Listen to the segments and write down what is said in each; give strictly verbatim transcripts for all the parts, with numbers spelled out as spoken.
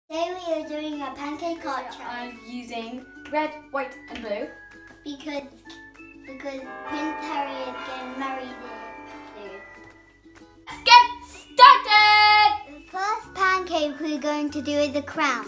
Today we are doing a pancake art challenge. I'm using red, white and blue. Because because Prince Harry is getting married soon. Let's get started! The first pancake we're going to do is a crown.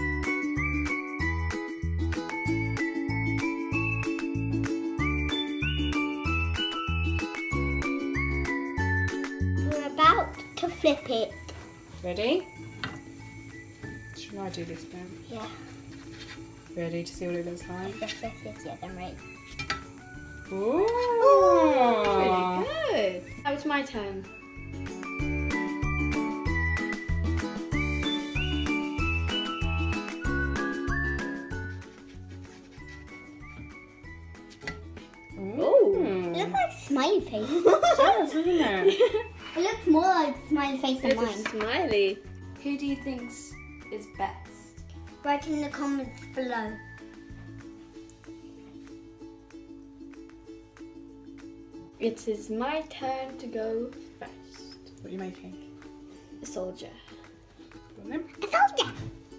We're about to flip it. Ready? Should I do this bit? Yeah. Ready to see what it looks like? Yes, yes, yes, yes, I'm ready. Ooh! Really good. Now it's my turn. Ooh! It looks like a smiley face. It does, doesn't it? It looks more like a smiley face than It's mine. a smiley. Who do you think is best? Write in the comments below. It is my turn to go first. What are you making? A soldier. Go on then. A soldier!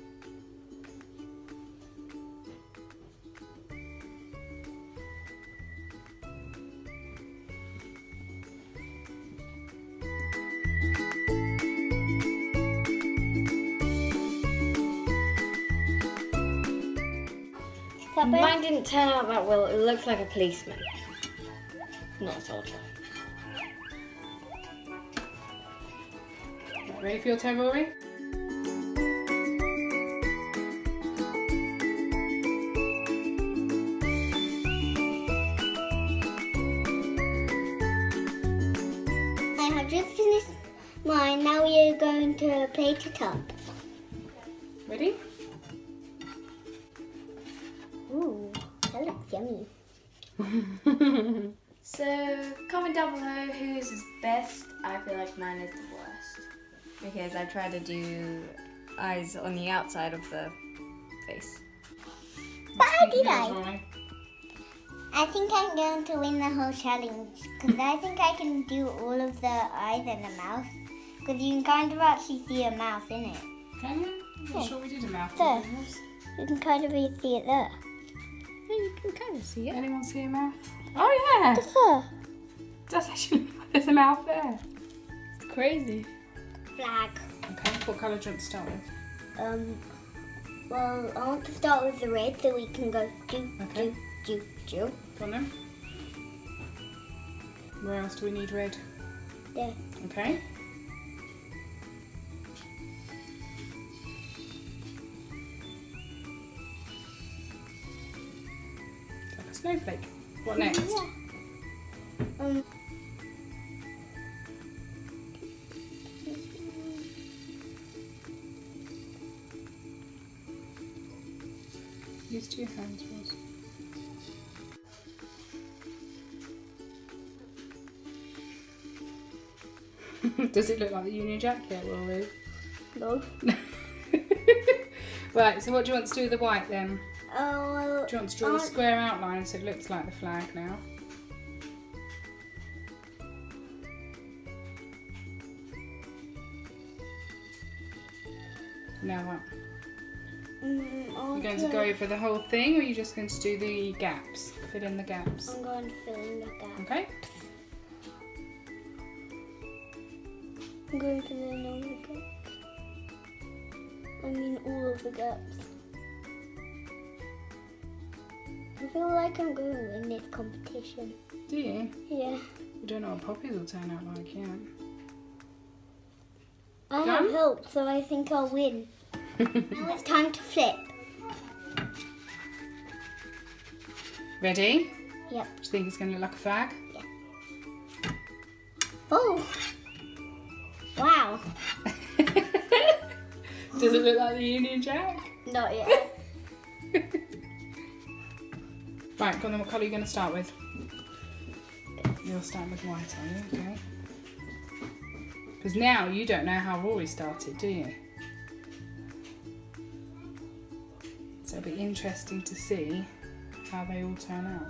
Mine didn't turn out that well. It looks like a policeman, not a soldier. Ready for your turn, Rory? I have just finished mine. Now we are going to plate it up. Ready? Ooh, that looks yummy. So comment down below whose is best. I feel like mine is the worst because I tried to do eyes on the outside of the face. But how did Yours, I? Rory. I think I'm going to win the whole challenge because I think I can do all of the eyes and the mouth because you can kind of actually see a mouth in it. Can you? I'm not Yeah. sure we did a mouth. There. did we? You can kind of really see it there. You can kind of see it. Anyone see a mouth? Oh yeah! The fur. It does actually look like there's a mouth there. It's crazy. Flag. Okay, what colour do you want to start with? Um, well, I want to start with the red so we can go do, Okay. do, do, do. Go on then. Where else do we need red? There. Okay. Like a snowflake. What next? Yeah. Um, Use two hands, Ross. Does it look like the Union Jack yet, Rory? no. Right, so what do you want to do with the white then? Oh, well, Do you want to draw a I- square outline so it looks like the flag now? Now what? Mm, I You're want going to go for the whole thing or are you just going to do the gaps? Fill in the gaps. I'm going to fill in the gap. Okay? I'm going to fill in all the gaps. I mean all of the gaps. I feel like I'm going to win this competition. Do you? Yeah. We don't know what poppies will turn out like yet. I Done? have hope, so I think I'll win. Now it's time to flip. Ready? Yep. Do you think it's going to look like a flag? Oh! Wow. Does it look like the Union Jack? Not yet. Right, go on then, what colour are you going to start with? You'll start with white, are you? Okay. Because now you don't know how Rory started, do you? So it'll be interesting to see how they all turn out.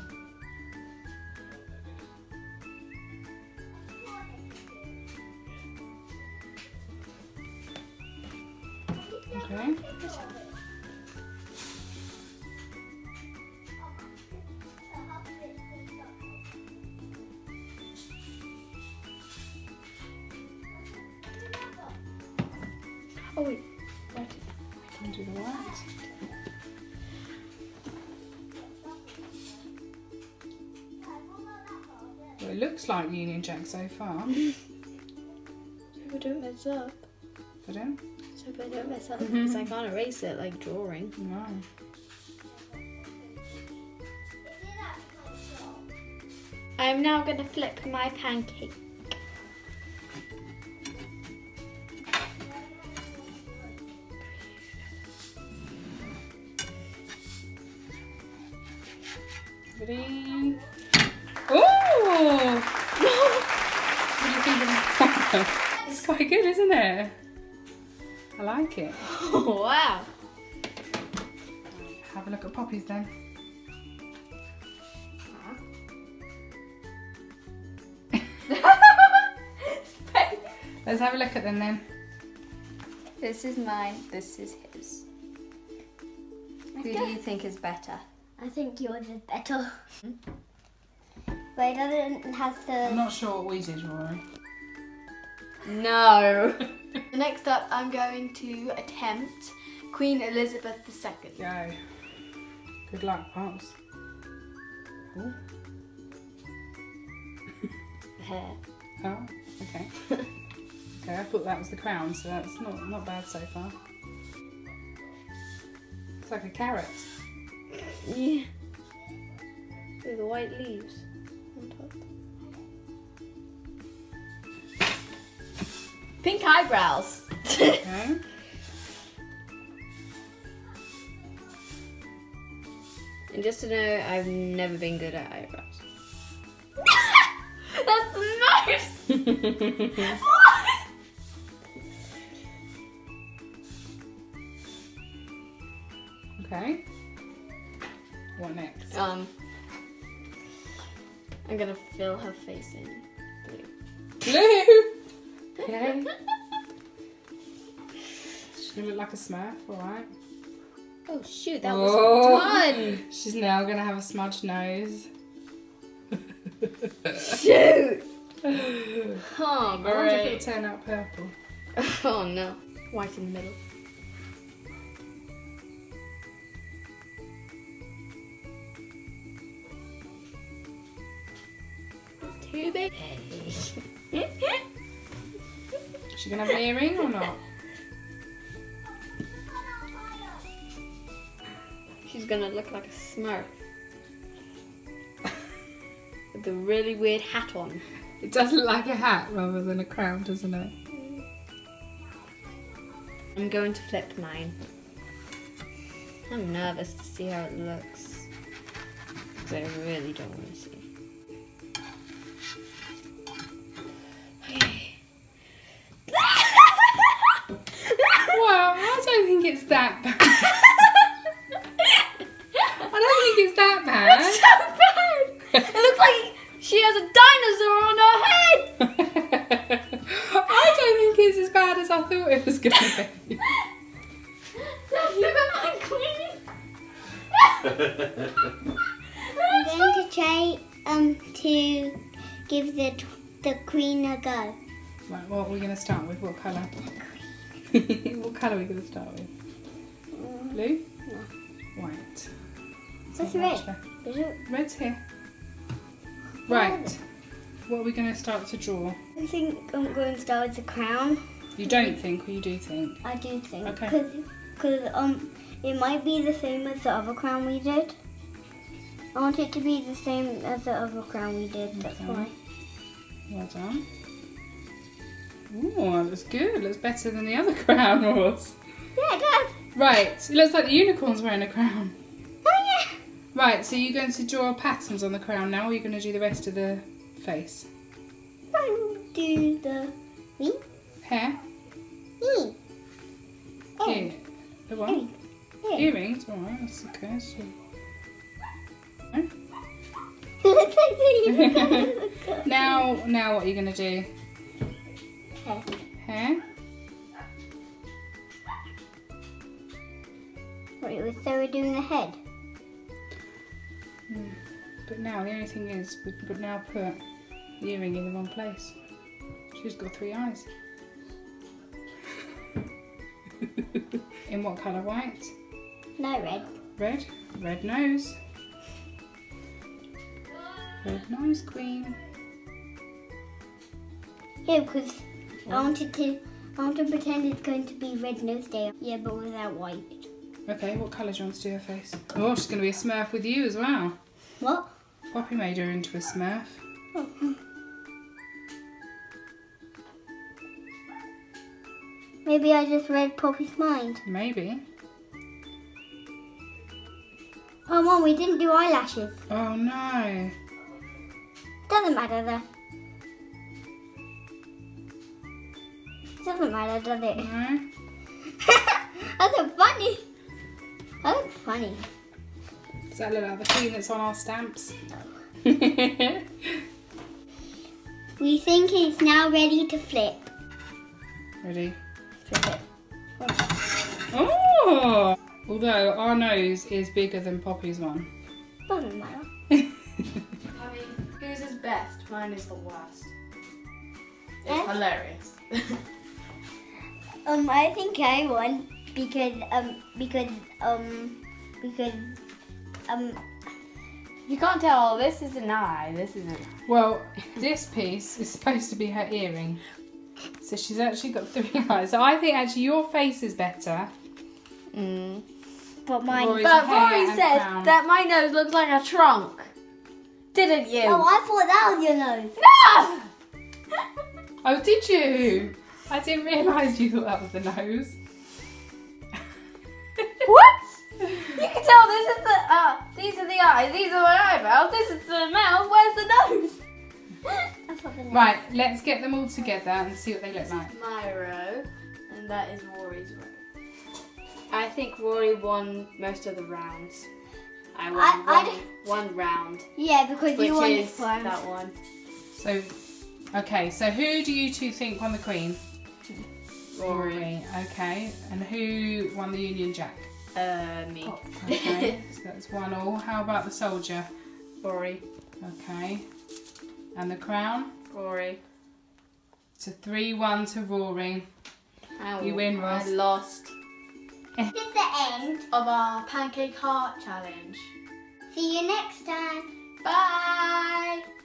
Okay. Oh wait. Can do the white. Well, it looks like Union Jack so far. So we don't mess up. Pardon? So we don't mess up Mhm. because I can't erase it like drawing. No. I am now going to flip my pancake. Ready? Oh! What do you think of that? It's quite good, isn't it? I like it. Oh, wow. Have a look at Poppy's then. Let's have a look at them then. This is mine, this is his. Who do you think is better? I think yours is better. But it doesn't have I'm the... not sure what we did, Rory. No. Next up, I'm going to attempt Queen Elizabeth the Second. Go. Good luck, Pops. Oh, Hair. oh, okay. Okay, I thought that was the crown, so that's not, not bad so far. It's like a carrot. Yeah. With the white leaves on top. Pink eyebrows. Okay. And just to know, I've never been good at eyebrows. That's the nose! Okay. What next? Um, I'm gonna fill her face in blue. Blue! Okay. She's gonna look like a Smurf, alright. Oh shoot, that Oh. was done! She's now gonna have a smudged nose. Shoot! Oh, I wonder if great. it'll turn out purple. Oh no. White in the middle. Too big. Is she gonna have an earring or not? She's gonna look like a Smurf. With a really weird hat on. It does look like a hat rather than a crown, doesn't it? I'm going to flip mine. I'm nervous to see how it looks. Because I really don't want to see. Okay. Well, I don't think it's that bad. I don't think it's that bad. It's so bad! It looks like she has a dinosaur on her head! I don't think it's as bad as I thought it was going to be. Look at my queen! I'm going to try um to give the the queen a go. Right, what are we going to start with? What colour? What colour are we going to start with? Blue? No. White. That's Not much red. there. Is it? Red's here. Right. What are we going to start to draw? I think I'm going to start with the crown. You don't think or you do think? I do think. Okay. Because um, it might be the same as the other crown we did. I want it to be the same as the other crown we did. That's Okay. why. Well done. Ooh, that looks good. Looks better than the other crown was. Yeah, it does. Right. It looks like the unicorn's wearing a crown. Oh yeah. Right, so you're going to draw patterns on the crown now, or you're going to do the rest of the face? I'll do the me. Hair? Me. Ear. The what? Ear. Ear. Earrings? Alright, that's okay. So... Looks like the unicorn. Now, now what are you going to do? Hair? Wait, was Sarah doing the head? Mm. But now the only thing is, we could now put the earring in the wrong place. She's got three eyes. In what colour? White? No, red. Red? Red nose. Red nose, queen. Yeah, because I wanted to, I want to pretend it's going to be Red Nose Day. Yeah, but without white. Okay, what colour do you want to do her face? Oh, she's going to be a Smurf with you as well. What? Poppy made her into a Smurf. Oh. Maybe I just read Poppy's mind. Maybe. Oh, Mom, we didn't do eyelashes. Oh no. Doesn't matter though. Doesn't matter, does it? No. That's funny. That looks funny. Does that look like the queen that's on our stamps? We think it's now ready to flip. Ready? Flip it. Oh! Although our nose is bigger than Poppy's one. Doesn't matter. I mean, whose is best? Mine is the worst. It's Yeah. hilarious. Um, I think I won because um because um because um You can't tell, this is an eye, this is an eye. Well, this piece is supposed to be her earring. So she's actually got three eyes. So I think actually your face is better. Mm. but mine. Rory's But hair Rory and said crown. that my nose looks like a trunk. Didn't you? Oh, I thought that was your nose. No! Oh, did you? I didn't realise you thought that was the nose. What? You can tell this is the, uh, these are the eyes, these are my eyebrows, this is the mouth, where's the nose? I thought the nose. Right, let's get them all together and see what they look like. My row, and that is Rory's row. I think Rory won most of the rounds. I won I- I one, one round, Yeah, because which you won is this one. that one. So, okay, so who do you two think won the Queen? Rory. Okay, and who won the Union Jack? Uh, me. Okay, so that's one all. How about the Soldier? Rory. Okay, and the Crown? Rory. So three one to Rory. I You win, Ross. I lost. This is the end. Of our pancake heart challenge. See you next time. Bye!